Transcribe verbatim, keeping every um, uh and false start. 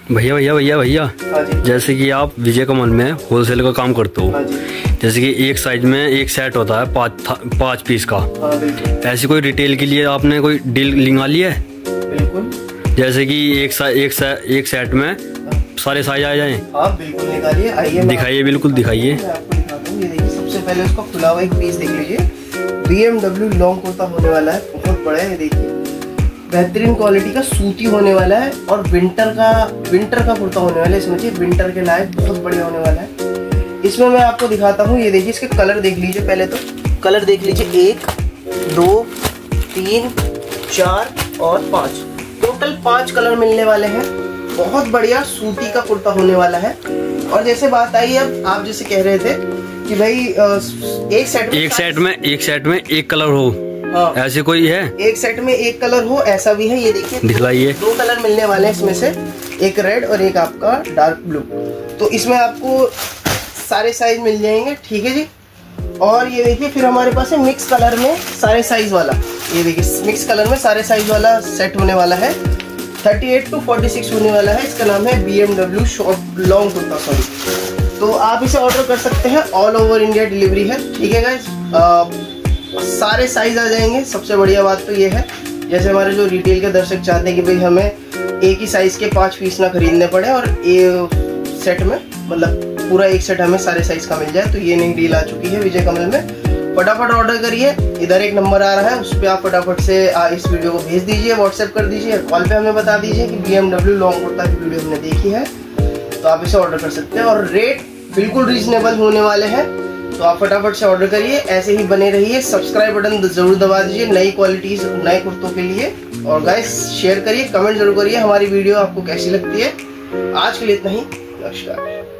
भैया भैया भैया भैया जैसे कि आप विजय कमल में होलसेल का काम करते हो, जैसे कि एक साइज में एक सेट होता है पाँच पाँच पीस का, ऐसी कोई रिटेल के लिए आपने कोई डील निकाली है? बिल्कुल। जैसे कि एक सा, एक सा, एक सेट में सारे साइज आ जाएं? हाँ बिल्कुल निकालिए, आइए दिखाइए, बिल्कुल दिखाइए। मैं आपको दिखाता हूँ। ये देखिए, सबसे पहले उसका खुला हुआ एक पीस देख लीजिए। B M W long kurta होने वाला है, बहुत बड़ा है। देखिए बेहतरीन क्वालिटी का सूती होने वाला है और विंटर का विंटर का कुर्ता होने वाला है। समझिए विंटर के लायक बहुत बढ़िया होने वाला है। इसमें मैं आपको दिखाता हूँ। ये देखिए, इसके कलर देख लीजिए। पहले तो कलर देख लीजिए, एक दो तीन चार और पाँच, टोटल पाँच कलर मिलने वाले हैं। बहुत बढ़िया सूती का कुर्ता होने वाला है। और जैसे बात आई, अब आप जैसे कह रहे थे कि भाई एक सेट में एक सेट में एक सेट में एक कलर हो, हाँ ऐसे कोई है? एक सेट में एक कलर हो, ऐसा भी है। ये देखिए, दिखलाइए। दो कलर मिलने वाले हैं इसमें से, एक रेड और एक आपका डार्क ब्लू। तो इसमें आपको सारे साइज मिल जाएंगे, ठीक है जी। और ये देखिए, फिर हमारे पास है मिक्स कलर में सारे साइज वाला। ये देखिए, मिक्स कलर में सारे साइज वाला सेट होने वाला है। अड़तीस टू छियालीस होने वाला है। इसका नाम है B M W short long kurta, sorry. तो आप इसे ऑर्डर कर सकते हैं, ऑल ओवर इंडिया डिलीवरी है, ठीक है गाइस। सारे साइज आ जाएंगे। सबसे बढ़िया बात तो ये है, जैसे हमारे जो रिटेल के दर्शक चाहते हैं कि भाई हमें एक ही साइज के पांच पीस ना खरीदने पड़े और एक सेट में, मतलब पूरा एक सेट हमें सारे साइज का मिल जाए, तो ये नई डील आ चुकी है विजय कमल में। फटाफट ऑर्डर करिए। इधर एक नंबर आ रहा है, उस पर आप फटाफट से इस वीडियो को भेज दीजिए, व्हाट्सएप कर दीजिए, कॉल पे हमें बता दीजिए कि B M W long kurta की वीडियो हमने देखी है, तो आप इसे ऑर्डर कर सकते हैं। और रेट बिल्कुल रीजनेबल होने वाले हैं, तो आप फटाफट से ऑर्डर करिए। ऐसे ही बने रहिए, सब्सक्राइब बटन जरूर दबा दीजिए नई क्वालिटीज नए कुर्तों के लिए। और गाइस शेयर करिए, कमेंट जरूर करिए हमारी वीडियो आपको कैसी लगती है। आज के लिए इतना ही, नमस्कार।